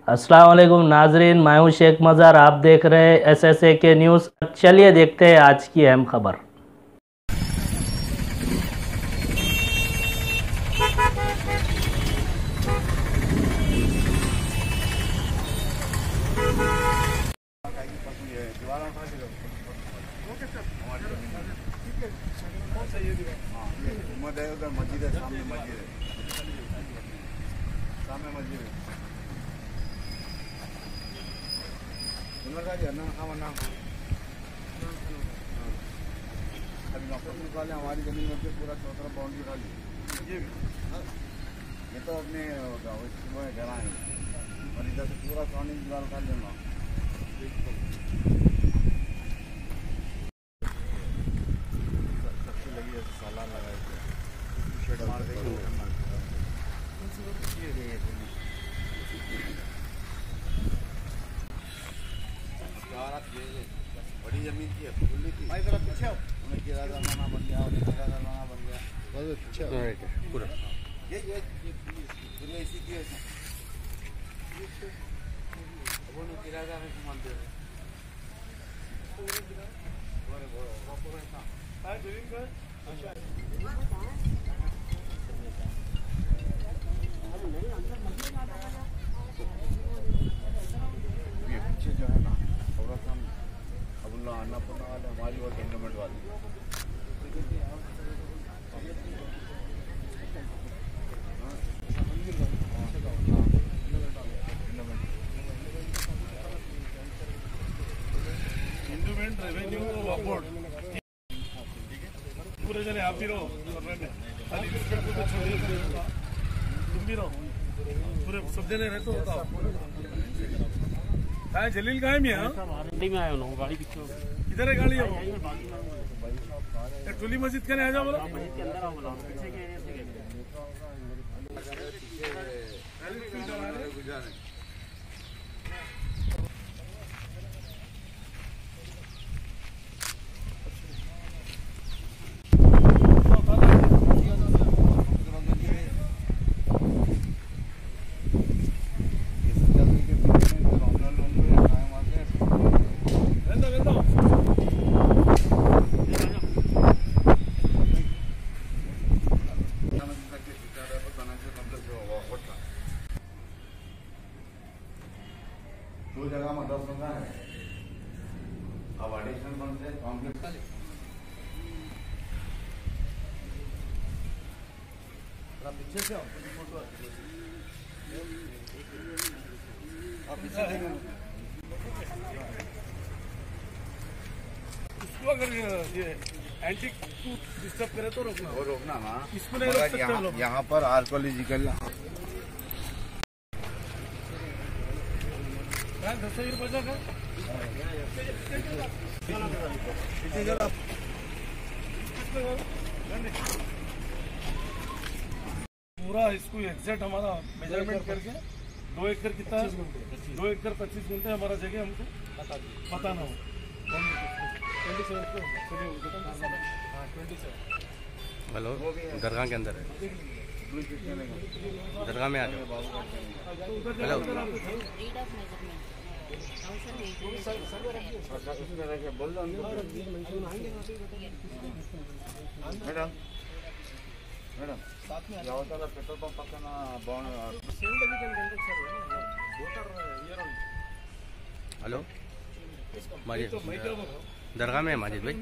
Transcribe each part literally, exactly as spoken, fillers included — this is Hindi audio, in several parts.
अस्सलाम वालेकुम नाजरीन, मैं हूं शेख मज़ार। आप देख रहे हैं एस एस ए के न्यूज़। चलिए देखते हैं आज की अहम खबर। उधर मस्जिद है, सामने मस्जिद है, सामने मस्जिद है। वाले हमारी जमीन में पूरा चौतरा बाउंड्री डाली, ये ये तो अपने घर आए और इधर से पूरा सामने दीवार उठा लेना। सबसे लगी है साला लगाए शेड मार देंगे। बड़ी जमीन की है, खुली थी। भाई जरा पीछे आओ, उन्हें किराया माना बन गया, उन्हें किराया माना बन गया। बस पीछे आओ पूरा। ये ये पूरा इसी की है। वो ने किराया में मानते हैं। बोले बोलो, पूरा ऐसा। हां जमीन का अच्छा। ये पीछे जो है ना, थोड़ा सा अब्दुल्ला अन्नापूर्णा वाले हमारी और गवर्नमेंट वाले इंडोमेंट रेवेन्यू बोर्ड पूरे जने आप भी रहो, खाली को तो छोड़िए, तुम भी रहो, पूरे सब जने रहते हो। कहाँ जलील कहाँ है? मियाँ गाड़ी में आया हूँ, गाड़ी पीछे किधर है? गाड़ी है टोली मस्जिद के आ जाओ, बोला मस्जिद के अंदर आओ, बोला पीछे के एरिया से गए। दो जगह में दस बंदा है। अब एडिशनल बन से कॉम्प्लेक्स पीछे से फोटो इसको अगर ये एंटी डिस्टर्ब करे तो रोकना, वो रोकना ना, इसको नहीं रोक सकते। यहाँ पर आर्कोलॉजिकल पूरा इसको एग्जैक्ट हमारा मेजरमेंट करके दो एकड़ कितना है, दो एकड़ पच्चीस घंटे हमारा जगह हमको पता ना हो। हेलो, दरगाह के अंदर है, दरगाह में आ जाओ। हेलो बोल दो मैडम, मैडम ಯಾವ ತರ ಪೆಟ್ರೋಲ್ ಪಂಪ್ ಪಕ್ಕನ हेलो माजिद, दरगाह में है माजिद भाई।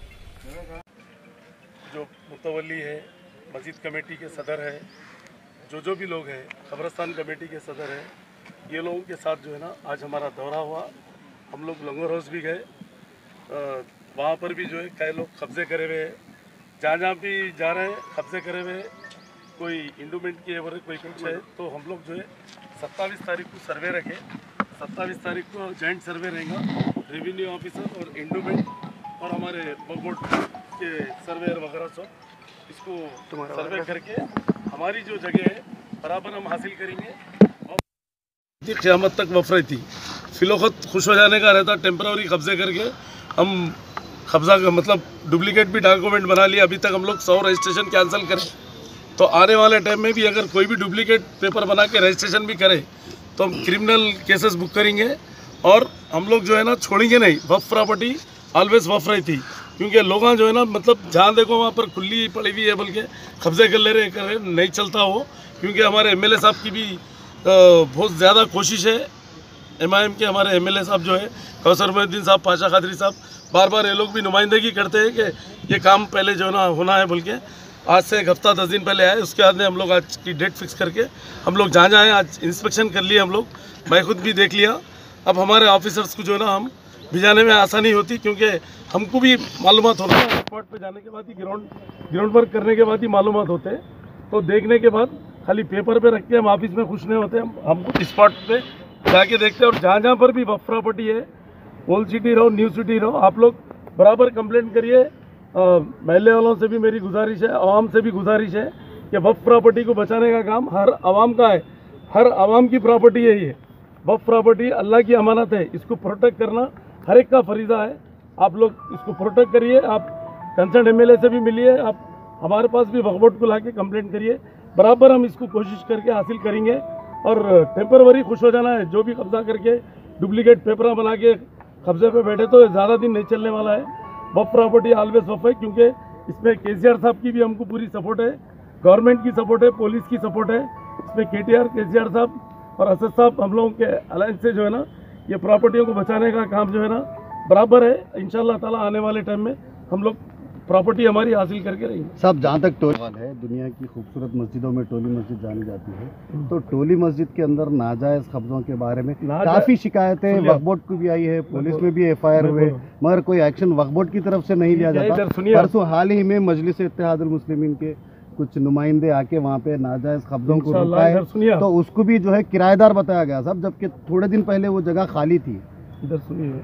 जो मुतवल्ली है, मस्जिद कमेटी के सदर है, जो जो भी लोग हैं, कब्रस्तान कमेटी के सदर है, ये लोगों के साथ जो है ना आज हमारा दौरा हुआ। हम लोग लंगर हाउस भी गए, वहाँ पर भी जो है कई लोग कब्जे करे हुए हैं। जहाँ जहाँ भी जा रहे हैं कब्जे करे हुए, कोई इंडोमेंट की एवर कोई कुछ है, तो हम लोग जो है सत्ताईस तारीख को सर्वे रखे। सत्ताईस तारीख को जॉइंट सर्वे रहेगा, रेवेन्यू ऑफिसर और इंडोमेंट और हमारे बोर्ड के सर्वेयर वगैरह सब इसको सर्वे करके हमारी जो जगह है बराबर हम हासिल करेंगे। क़यामत तक वफरे थी, फिलौखत खुश हो जाने का रहता, टेम्पररी कब्जे करके हम कब्जा का मतलब डुप्लीकेट भी डॉक्यूमेंट बना लिया। अभी तक हम लोग सौ रजिस्ट्रेशन कैंसिल करें, तो आने वाले टाइम में भी अगर कोई भी डुप्लीकेट पेपर बना के रजिस्ट्रेशन भी करे तो हम क्रिमिनल केसेस बुक करेंगे और हम लोग जो है ना छोड़ेंगे नहीं। वफ प्रॉपर्टी ऑलवेज वफ रही थी, क्योंकि लोग जो है ना मतलब जहाँ देखो वहाँ पर खुली पड़ी हुई है, बल्कि कब्जे कर ले रहे कर रहे नहीं चलता वो। क्योंकि हमारे एमएलए साहब की भी बहुत ज़्यादा कोशिश है, एमआईएम के हमारे एमएलए साहब जो है कौसर मोहिउद्दीन साहब, पाशा कादरी साहब, बार बार ये लोग भी नुमाइंदगी करते हैं कि ये काम पहले जो है ना होना है बोल के। आज से एक हफ्ता दस दिन पहले आए, उसके बाद में हम लोग आज की डेट फिक्स करके हम लोग जहाँ जहाँ आज इंस्पेक्शन कर लिए हम लोग, मैं खुद भी देख लिया। अब हमारे ऑफिसर्स को जो है ना हम भिजाने में आसानी होती, क्योंकि हमको भी मालूमात होता है। स्पॉट पे जाने के बाद ही ग्राउंड ग्राउंड वर्क करने के बाद ही मालूमात होते हैं, तो देखने के बाद खाली पेपर पे रख के हम ऑफिस में खुश नहीं होते, हम हमको स्पॉट पे जाके देखते हैं। और जहाँ जहाँ पर भी वफ प्रॉपर्टी है, ओल्ड सिटी रहो न्यू सिटी रहो, आप लोग बराबर कंप्लेंट करिए। महल्ले वालों से भी मेरी गुजारिश है, आवाम से भी गुजारिश है कि वफ प्रॉपर्टी को बचाने का काम हर आवाम का है, हर आवाम की प्रॉपर्टी है ये। वफ प्रॉपर्टी अल्लाह की अमानत है, इसको प्रोटेक्ट करना हर एक का फरीज़ा है। आप लोग इसको प्रोटेक्ट करिए, आप कंसर्न एमएलए से भी मिलिए, आप हमारे पास भी वक्फ बोर्ड को ला के कंप्लेंट करिए, बराबर हम इसको कोशिश करके हासिल करेंगे। और टेम्परवरी खुश हो जाना है, जो भी कब्जा करके डुप्लीकेट पेपर बना के कब्जे पे बैठे तो ज़्यादा दिन नहीं चलने वाला है। वफ प्रॉपर्टी ऑलवेज वफ है, क्योंकि इसमें केसीआर साहब की भी हमको पूरी सपोर्ट है, गवर्नमेंट की सपोर्ट है, पुलिस की सपोर्ट है। इसमें केटीआर, केसीआर साहब और असद साहब हम लोगों के अलायंस से जो है ना ये प्रॉपर्टियों को बचाने का काम जो है ना बराबर है। इंशाल्लाह ताला आने वाले टाइम में हम लोग प्रॉपर्टी हमारी हासिल करके रहेंगे। साहब, जहाँ तक टोली है, दुनिया की खूबसूरत मस्जिदों में टोली मस्जिद जानी जाती है, तो टोली मस्जिद के अंदर नाजायज कब्जों के बारे में काफी शिकायतें वक्फ बोर्ड को भी आई है, पुलिस में भी एफआईआर हुए, मगर कोई एक्शन वक्फ बोर्ड की तरफ से नहीं लिया जाता। परसों हाल ही में मजलिस इत्तेहादुल मुस्लिमीन के कुछ नुमाइंदे आके वहाँ पे नाजायज कब्जों को रोका है, तो उसको भी जो है किराएदार बताया गया साहब, जबकि थोड़े दिन पहले वो जगह खाली थी। इधर सुनिए,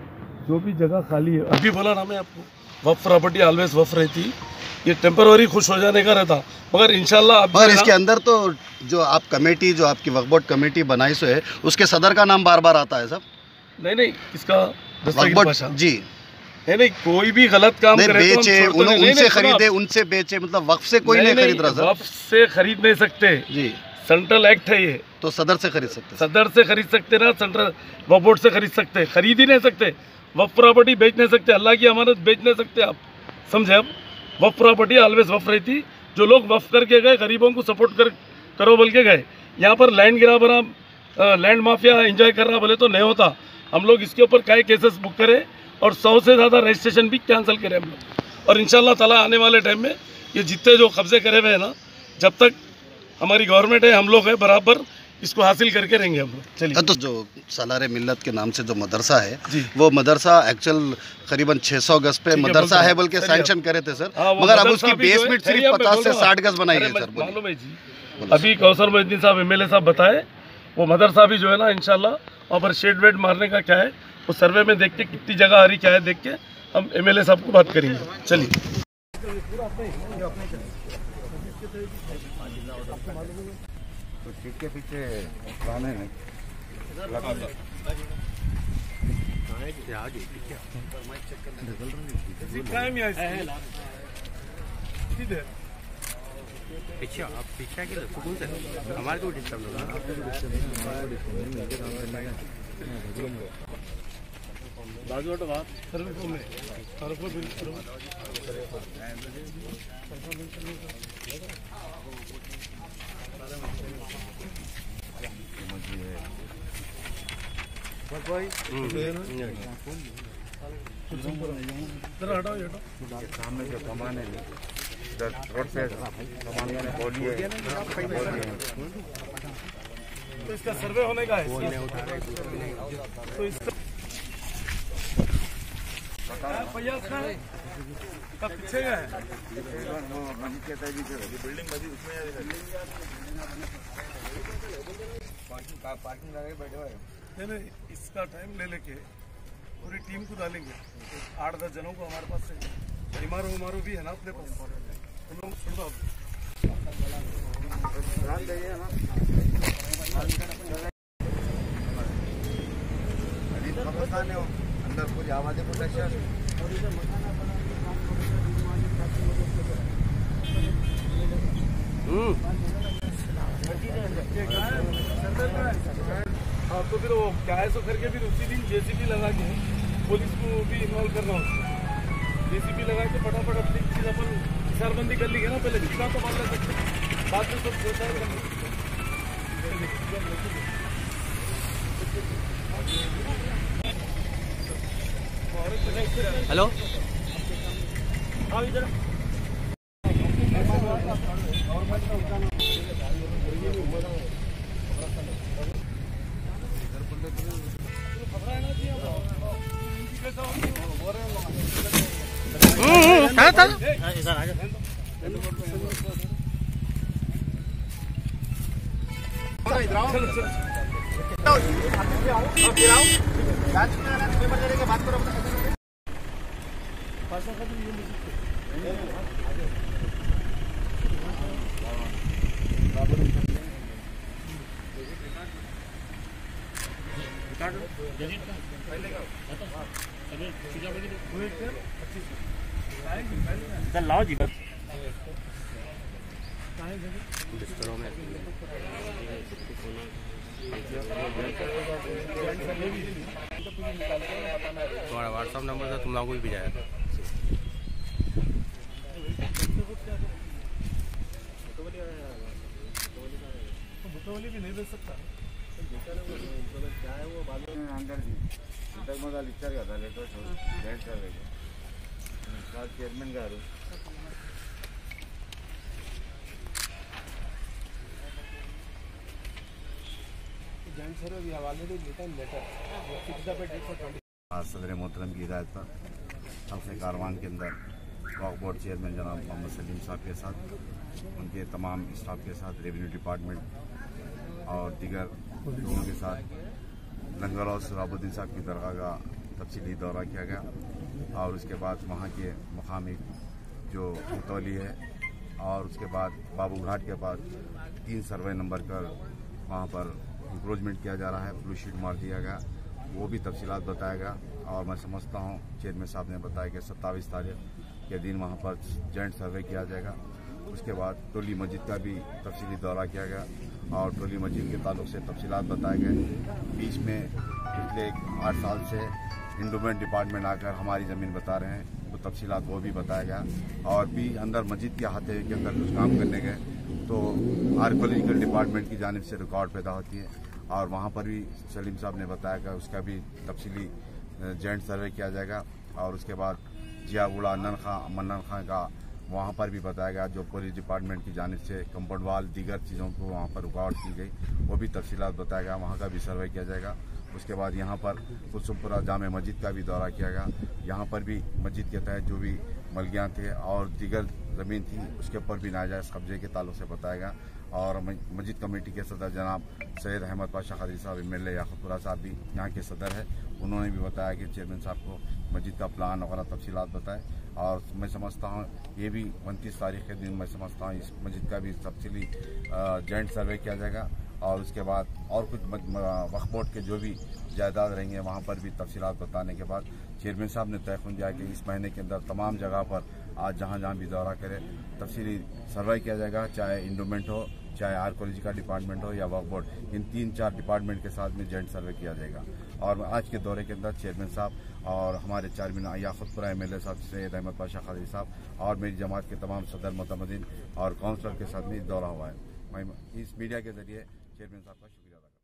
जो भी जगह खाली है, अभी बोला ना मैं आपको, वफ प्रॉपर्टी ऑलवेज वफ रहती, ये टेम्पररी खुश हो जाने का रहता, मगर इंशाल्लाह। मगर इसके अंदर तो जो आप कमेटी, जो आपकी वक्फ बोर्ड कमेटी बनाई सो है, उसके सदर का नाम बार बार आता है साहब। नहीं नहीं, इसका वक्फ बोर्ड जी नहीं नहीं, कोई भी गलत काम नहीं, करे बेचे, तो उन, उनसे खरीदे, उनसे बेचे, मतलब वक्फ से कोई नहीं, नहीं खरीद रहा सर। वक्फ से खरीद नहीं सकते जी, सेंट्रल एक्ट है ये, तो सदर से खरीद सकते, सदर से खरीद सकते ना, सेंट्रल वक्फ बोर्ड से खरीद सकते, खरीद ही नहीं सकते। वक्फ प्रॉपर्टी बेच नहीं सकते, अल्लाह की अमानत बेच नहीं सकते, आप समझे। अब वक्फ प्रॉपर्टी ऑलवेज वफ रहती, जो लोग वफ करके गए, गरीबों को सपोर्ट कर करो बोल के गए। यहाँ पर लैंड गिरा बना, लैंड माफिया एंजॉय कर रहा बोले तो नहीं होता। हम लोग इसके ऊपर कई केसेस बुक करें और सौ से ज़्यादा रजिस्ट्रेशन भी कैंसिल करें हम लोग। और इंशाल्लाह ताला आने वाले टाइम में ये जितने जो कब्जे करे हुए हैं ना, जब तक हमारी गवर्नमेंट है, हम लोग हैं, बराबर इसको हासिल करके रहेंगे हम लोग। चलिए, तो जो सालारे मिल्लत के नाम से जो मदरसा है, वो मदरसा एक्चुअल करीबन छह सौ गज पे मदरसा है बोल के सैंक्शन करे थे सर, मगर अब उसकी बेसमेंट सिर्फ पचास से साठ गज बनाई है सर। मालूम है जी, अभी कौसर मोहिउद्दीन साहब एमएलए साहब बताए, वो मदरसा भी जो है ना इंशाल्लाह वहाँ पर शेड वेड मारने का क्या है, वो सर्वे में देख के कितनी जगह आ रही क्या है, देख के हम एमएलए साहब को बात करेंगे। चलिए, तो सीट के पीछे पुराने हैं पीछे आप पीछे के सुकून से हमारे को डिस्टर्ब बाजू हटो बात सर्वे में सर्वे बिल्कुल सामने जो कमान है रोड पे कमान में बोली है, तो इसका सर्वे होने का है, तो इसका प्रयास का है, कब पीछे का है बिल्डिंग बची उसमें पार्किंग लगा के बैठे हुए हैं। नहीं नहीं, इसका टाइम ले लेके पूरी टीम को डालेंगे, आठ दस जनों को हमारे पास है, इमारो उमारो भी है ना अपने पास, तुम लोग छोड़ दो। अंदर पूरी आवाज़ें प्रोटेक्शन हम्म तो फिर वो क्या है सो करके फिर उसी दिन जेसीबी लगा के पुलिस को भी इन्वॉल्व करना उसको जेसीबी लगा के फटाफट अपनी चीज अपन हिसारबंदी कर ली है ना, पहले दिखा तो मान ले सकते, बाद में सब सोचा हेलो लाओ जी बिस्तरों में तुम्हारा व्हाट्सअप नंबर से तुम लोगों को भी भेजा था। बुटोली भी नहीं दे सकता अंदर जी ఇంతకు మొదలు ఇచ్చారు కదా letters joint survey sir chairman గారు joint survey we have already written letter fix the date for twenty सदर मोहतरम की हिदायत पर अपने कारवान के अंदर वक्फ बोर्ड चेयरमैन जनाब मोहम्मद सलीम साहब के साथ उनके तमाम स्टाफ के साथ रेवेन्यू डिपार्टमेंट और दीगर लोगों के साथ लंगर हाउस राबुद्दीन साहब की दरगाह का तफसीली दौरा किया गया और उसके बाद वहाँ के मुकामी जो मुतवली है और उसके बाद बाबू घाट के पास तीन सर्वे नंबर कर वहाँ पर इंक्रोचमेंट किया जा रहा है, ब्लू शीट मार दिया गया, वो भी तफसीलात बताया गया। और मैं समझता हूँ चेयरमैन साहब ने बताया कि सत्ताईस तारीख के दिन वहाँ पर जॉइंट सर्वे किया जाएगा। उसके बाद टोली मस्जिद का भी तफसीली दौरा किया गया और टोली मस्जिद के ताल्लुक से तफसीलात बताए गए। बीच में पिछले आठ साल से इंडोमेंट डिपार्टमेंट आकर हमारी ज़मीन बता रहे हैं, तो तफसीलात वो भी बताया गया। और भी अंदर मस्जिद के अहाते के अंदर कुछ काम करने गए तो आर्कोलॉजिकल डिपार्टमेंट की जानिब से रिकॉर्ड पैदा होती है और वहाँ पर भी सलीम साहब ने बताया कि उसका भी तफसीली जॉइंट सर्वे किया जाएगा। और उसके बाद जियागुड़ा नन खां मन्नन खां का वहाँ पर भी बताया गया, जो पुलिस डिपार्टमेंट की जानिब से कंपाउंड वाल दीगर चीज़ों को वहाँ पर रुकावट की गई, वो भी तफसीलात बताया गया, वहाँ का भी सर्वे किया जाएगा। उसके बाद यहाँ पर कुलसुमपुरा जामे मस्जिद का भी दौरा किया गया, यहाँ पर भी मस्जिद के तहत जो भी मलगियाँ थे और दीगर ज़मीन थी उसके ऊपर भी नाजायज़ कब्जे के ताल्लुक से बताया गया। और मस्जिद कमेटी के सदर जनाब सैयद अहमद पाशा खदरी साहब एम एल ए याकूबपुरा साहब भी यहाँ के सदर है, उन्होंने भी बताया कि चेयरमैन साहब को मस्जिद का प्लान वगैरह तफसीलात बताए। और मैं समझता हूँ ये भी उनतीस तारीख के दिन मैं समझता हूँ इस मस्जिद का भी तफसीली जॉइंट सर्वे किया जाएगा। और उसके बाद और कुछ वक्फ बोर्ड के जो भी जायदाद रहेंगे वहाँ पर भी तफसीलात बताने के बाद चेयरमैन साहब ने तय किया कि इस महीने के अंदर तमाम जगह पर आज जहाँ जहाँ भी दौरा करे तफसीली सर्वे किया जाएगा, चाहे इंडोमेंट हो, चाहे आर्कोलॉजिकल डिपार्टमेंट हो या वक्फ बोर्ड, इन तीन चार डिपार्टमेंट के साथ में जॉइंट सर्वे किया जाएगा। और आज के दौरे के अंदर चेयरमैन साहब और हमारे chairman Yakubpura M L A साहब सैयद अहमद पाशा खदरी साहब और मेरी जमात के तमाम सदर मुतमदीन और काउंसलर के साथ में दौरा हुआ है। मैं इस मीडिया के जरिए चेयरमैन साहब का शुक्रिया अदा करता हूं।